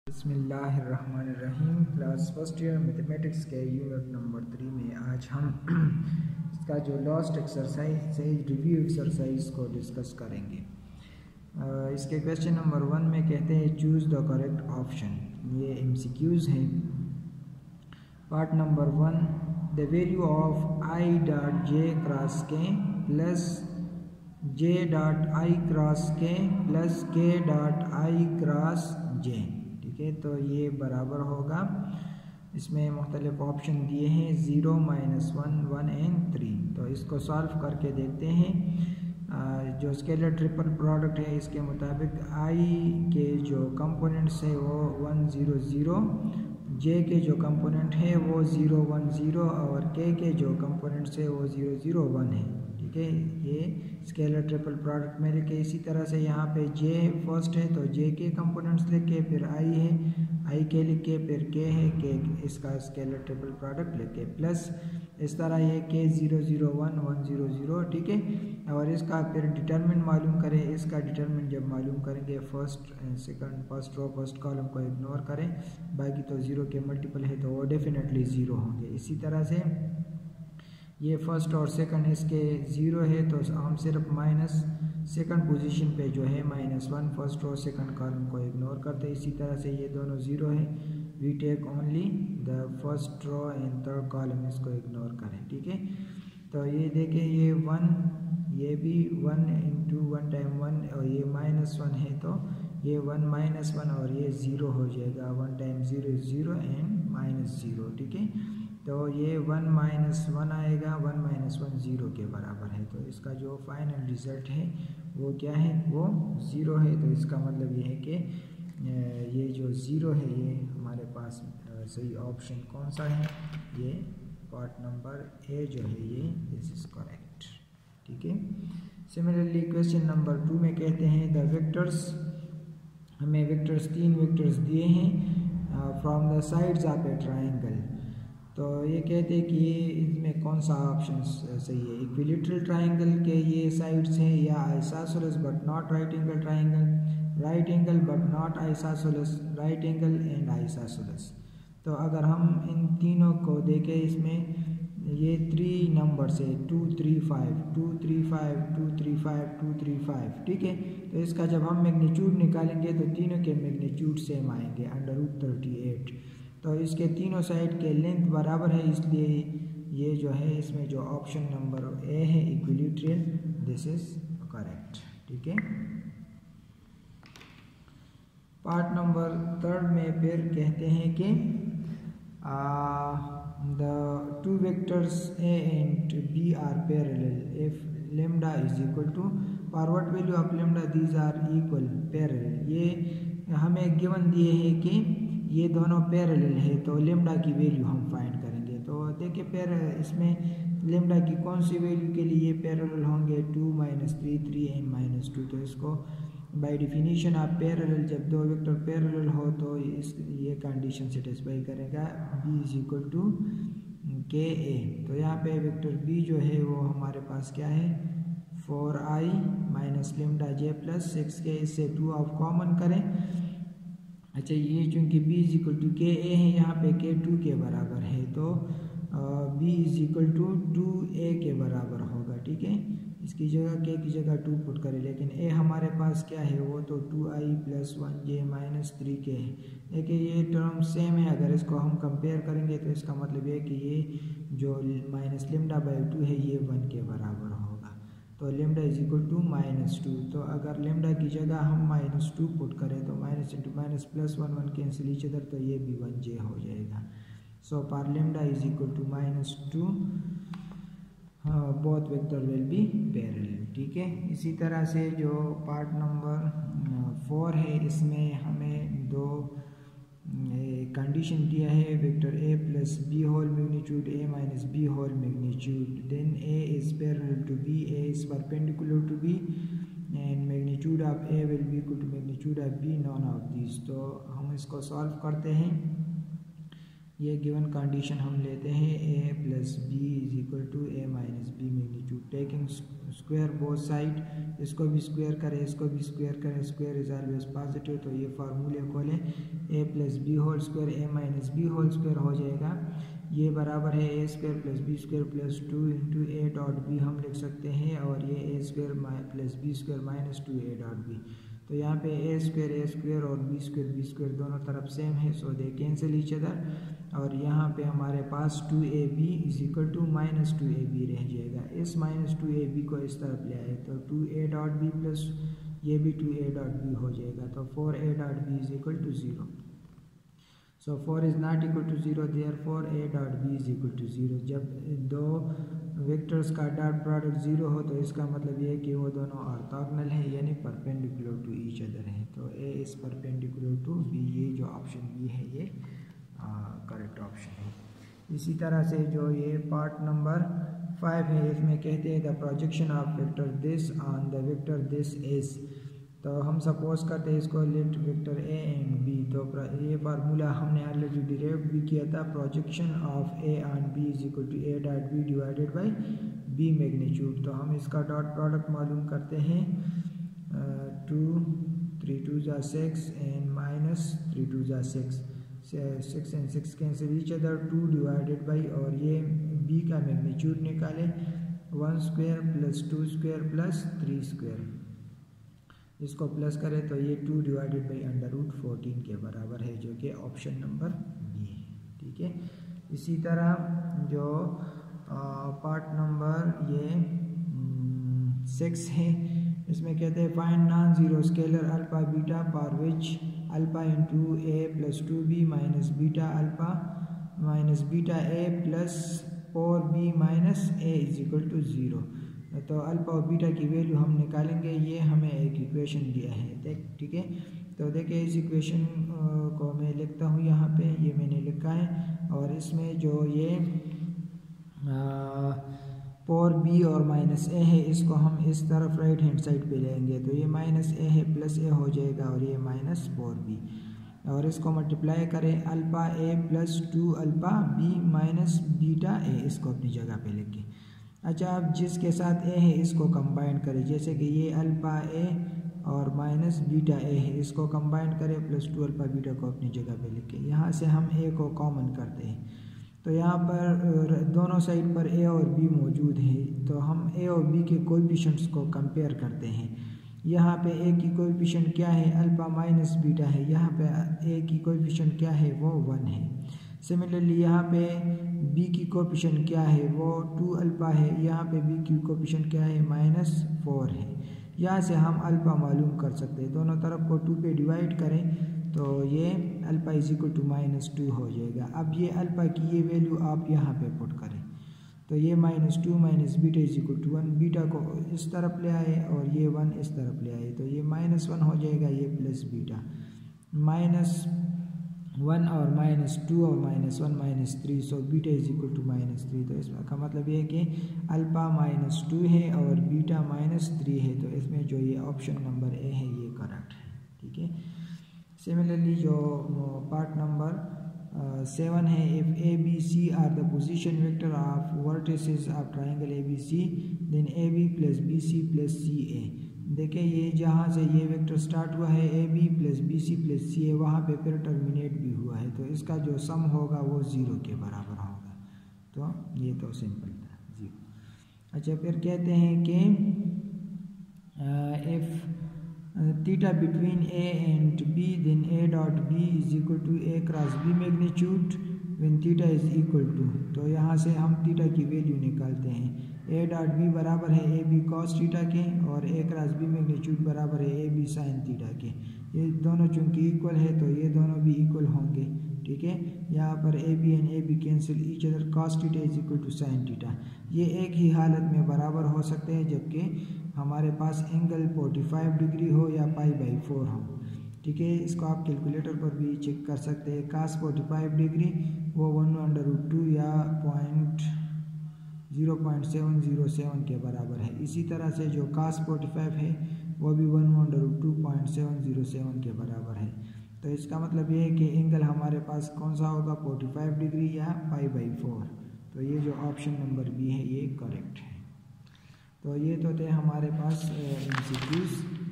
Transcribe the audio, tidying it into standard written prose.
बिस्मिल्लाहिर्रहमानिर्रहीम। Class first year mathematics के unit number 3 में आज हम इसका जो लास्ट एक्सरसाइज है रिव्यू एक्सरसाइज को डिस्कस करेंगे। इसके क्वेश्चन नंबर 1 में कहते हैं चूज़ द करेक्ट ऑप्शन। ये MCQs हैं। Part number 1, the value of i dot j cross k plus j dot i cross k plus k dot i cross j. ठीक है, तो ये बराबर होगा, इसमें मुख्तलिफ ऑप्शन दिए हैं 0, -1, 1 एंड 3। तो इसको सॉल्व करके देखते हैं। जो स्केलर ट्रिपल प्रोडक्ट है इसके मुताबिक आई के जो कंपोनेंट्स है वो 1 0 0, जे के जो कंपोनेंट है वो 0 1 0 और के जो कंपोनेंट्स है वो 0 0 1 है। ठीक है, ये स्केलर ट्रिपल प्रोडक्ट में लिखे। इसी तरह से यहाँ पे जे फर्स्ट है तो जे के कंपोनेंट्स लिखे, फिर आई है आई के लिखे, फिर के है के इसका स्केलर ट्रिपल प्रोडक्ट लिखे, प्लस इस तरह ये के 0 0 1 1 0 0। ठीक है, और इसका फिर डिटरमिनेंट मालूम करें। इसका डिटरमिनेंट जब मालूम करेंगे first second first row first column को इग्नोर करें, बाकी तो 0 के मल्टीपल है तो वो डेफिनेटली 0 होंगे। इसी तरह से ये फर्स्ट और सेकंड इसके 0 है तो हम सिर्फ माइनस सेकंड पोजीशन पे जो है -1 फर्स्ट और सेकंड कॉलम को इग्नोर करते हैं। इसी तरह से ये दोनों 0 है, we take only the first row and third column, इसको इग्नोर करें। ठीक है, तो ये देखें ये 1, ये भी 1 इंटू 1 टाइम 1 और ये -1 है तो ये 1 -1 और ये 0 हो जाएगा। 1 टाइम 0 इज 0 एंड -0। ठीक है, तो ये 1 -1 आएगा, 1 -1 0 के बराबर है। तो इसका जो फाइनल रिज़ल्ट है वो क्या है, वो 0 है। तो इसका मतलब ये है कि ये जो 0 है ये हमारे पास सही ऑप्शन कौन सा है, ये पार्ट नंबर ए जो है ये दिस इज़ करेक्ट। ठीक है, सिमिलरली क्वेश्चन नंबर 2 में कहते हैं द वेक्टर्स, हमें वेक्टर्स 3 वेक्टर्स दिए हैं from the sides of a triangle. तो ये कहते हैं कि ये इसमें कौन सा ऑप्शन सही है, इक्विलेटरल ट्राइंगल के ये साइड्स हैं या isosceles but not right angle triangle, right angle but not isosceles, right angle and isosceles. तो अगर हम इन तीनों को देखें, इसमें ये 3 नंबर्स है 2 3 5 2 3 5 2 3 5 2 3 5। ठीक है, तो इसका जब हम मैग्नीट्यूड निकालेंगे तो तीनों के मैग्नीट्यूड सेम आएंगे √38। तो इसके तीनों साइड के लेंथ बराबर है, इसलिए ये जो है इसमें जो ऑप्शन नंबर ए है इक्विलेटरल, दिस इज करेक्ट। ठीक है, पार्ट नंबर 3 में फिर कहते हैं कि the 2 vectors a and b are parallel if lambda is equal to for what value of lambda these are equal parallel. ये हमें गिवन दिए है कि ये दोनों पैरेलल है तो लेम्डा की वैल्यू हम फाइंड करेंगे। तो देखिए इसमें लेम्डा की कौन सी वैल्यू के लिए ये पैरेलल होंगे, 2 -3 3 एंड -2। तो इसको बाय डेफिनेशन आप पैरेलल, जब दो वेक्टर पैरेलल हो तो ये कंडीशन सेटिस्फाई करेगा b is equal to k a. तो यहाँ पे वेक्टर b जो है वो हमारे पास क्या है 4i माइनस लेम्डा जे प्लस 6k, इससे 2 आप कॉमन करें। अच्छा, ये चूँकि b is equal to k ए है, यहाँ पे के 2 के बराबर है तो b is equal to 2a के बराबर होगा। ठीक है, इसकी जगह के की जगह 2 पुट करें, लेकिन a हमारे पास क्या है वो तो 2i + 1j - 3k है। देखिए ये टर्म सेम है, अगर इसको हम कंपेयर करेंगे तो इसका मतलब ये है कि ये जो -λ/2 है ये 1 के बराबर होगा। तो लेम्डा इज इक्वल टू -2। तो अगर लेम्डा की जगह हम -2 पुट करें तो minus into minus plus 1 1 cancel each other, तो ये भी 1j हो जाएगा। So for lambda is equal to -2, both vector will be parallel. ठीक है, इसी तरह से जो पार्ट नंबर 4 है इसमें हमें 2 कंडीशन दिया है, vector a + b whole magnitude a - b whole magnitude, then a is parallel to b, a is perpendicular to b and magnitude of a will be equal to magnitude of b, none of this. तो हम इसको solve करते हैं। ये given condition हम लेते हैं a plus b is equal to a minus b magnitude taking square both side, इसको भी स्क्वायर करें इसको भी स्क्वायर करें, स्क्वायर इज ऑलवेज पॉजिटिव, तो ये फार्मूले को लें a plus b whole square a minus b whole square हो जाएगा, ये बराबर है a square plus b square plus 2 into a dot b हम लिख सकते हैं, और ये a square plus b square minus 2a dot b, तो यहाँ पे a स्क्वायर और b स्क्वायर दोनों तरफ सेम है, so they cancel each other, और यहाँ पे हमारे पास 2ab is equal to minus 2ab रह जाएगा, इस माइनस 2ab को इस तरफ ले आए तो 2a डॉट बी प्लस ये भी 2a डॉट बी हो जाएगा, तो 4a dot b is equal to 0, so 4 is not equal to 0, therefore a dot b is equal to 0। जब दो वेक्टर्स का डॉट प्रोडक्ट 0 हो तो इसका मतलब ये है कि वो दोनों ऑर्थोगोनल हैं, यानी परपेंडिकुलर टू ईच अदर हैं, तो a is perpendicular to b, ये जो ऑप्शन बी है ये करेक्ट ऑप्शन है। इसी तरह से जो ये पार्ट नंबर 5 है, इसमें कहते हैं the projection of vector this on the vector this is, तो हम सपोज करते हैं इसको let vector a and b, तो ये फार्मूला हमने ऑलरेडी डिराइव भी किया था, projection of a on b is equal to a dot b divided by b magnitude, तो हम इसका डॉट प्रोडक्ट मालूम करते हैं 2 3 2 जा 6 एंड माइनस 3 2 जा 6 and 6 cancel each other, 2 divided by, और ये b का मैग्नीट्यूड निकाले 1 square plus 2 square plus 3 square, इसको प्लस करें तो ये 2 डिवाइडेड बाई अंडर रूट 14 के बराबर है, जो कि ऑप्शन नंबर बी है, ठीक है। इसी तरह जो पार्ट नंबर ये 6 है, इसमें कहते हैं find non zero scalar alpha beta for which alpha into a plus 2b minus beta alpha minus beta a plus 4b minus a is equal to 0, तो अल्फा और बीटा की वैल्यू हम निकालेंगे, ये हमें एक इक्वेशन दिया है, ठीक है। तो देखिए इस इक्वेशन को मैं लिखता हूँ यहाँ पे, ये मैंने लिखा है, और इसमें जो ये 4b और माइनस ए है, इसको हम इस तरफ राइट हैंड साइड पे लेंगे, तो ये माइनस ए है प्लस ए हो जाएगा, और ये माइनस 4b, और इसको मल्टीप्लाई करें alpha a plus 2 alpha b minus beta a, इसको अपनी जगह पे लिखें। अच्छा, अब जिसके साथ ए है इसको कंबाइन करें, जैसे कि ये अल्फा ए और माइनस बीटा ए है, इसको कंबाइन करें प्लस 2 अल्फा बीटा को अपनी जगह पे लिखें। यहाँ से हम ए को कॉमन करते हैं, तो यहाँ पर दोनों साइड पर ए और बी मौजूद है, तो हम ए और बी के कोएफिशिएंट्स को कंपेयर करते हैं। यहाँ पे ए की कोएफिशिएंट क्या है, अल्फा माइनस बीटा है, यहाँ पे ए की कोएफिशिएंट क्या है, वो 1 है। सिमिलरली यहाँ पे बी की कोएफिशिएंट क्या है, वो 2 अल्फा है, यहाँ पे बी की कोएफिशिएंट क्या है, -4 है। यहाँ से हम अल्फा मालूम कर सकते हैं, दोनों तरफ को 2 पे डिवाइड करें तो ये अल्फा इज इक्वल टू -2 हो जाएगा। अब ये अल्फा की ये वैल्यू आप यहाँ पे पुट करें, तो ये -2 minus beta is equal to 1, beta को इस तरफ ले आए और ये 1 इस तरफ ले आए, तो ये -1 हो जाएगा, ये प्लस बीटा -1 और -2 और -1 -3, so beta is equal to -3, तो इसका मतलब ये है कि अल्फा -2 है और बीटा -3 है, तो इसमें जो ये ऑप्शन नंबर ए है ये करेक्ट है, ठीक है। सिमिलरली जो पार्ट नंबर 7 है, if a b c are the position vector of vertices of triangle a b c then a b plus b c plus c a. देखिए ये जहाँ से ये वेक्टर स्टार्ट हुआ है a b plus b c plus c a, वहाँ पे फिर टर्मिनेट भी हुआ है, तो इसका जो सम होगा वो 0 के बराबर होगा, तो ये तो सिंपल था 0। अच्छा, फिर कहते हैं कि if theta between a and b then a dot b is equal to a cross b magnitude when theta is equal to, तो यहाँ से हम थीटा की वैल्यू निकालते हैं, a डॉट b बराबर है ए बी कॉस थीटा के और a क्रॉस b मैग्नीट्यूड बराबर है ए बी साइन थीटा के। ये दोनों चूंकि इक्वल है तो ये दोनों भी इक्वल होंगे, ठीक है। यहाँ पर a b and a b cancel each other, cos theta is equal to sine theta, ये एक ही हालत में बराबर हो सकते हैं जबकि हमारे पास एंगल 45 डिग्री हो या π/4 हो, ठीक है। इसको आप कैलकुलेटर पर भी चेक कर सकते हैं, cos 45 डिग्री वो 1/√2 या 0.707 के बराबर है। इसी तरह से जो cos 45 है वो भी 1/2.707 के बराबर है। तो इसका मतलब ये है कि एंगल हमारे पास कौन सा होगा, 45 डिग्री या π/4। तो ये जो ऑप्शन नंबर बी है ये करेक्ट है। तो ये तो थे हमारे पास MCQs।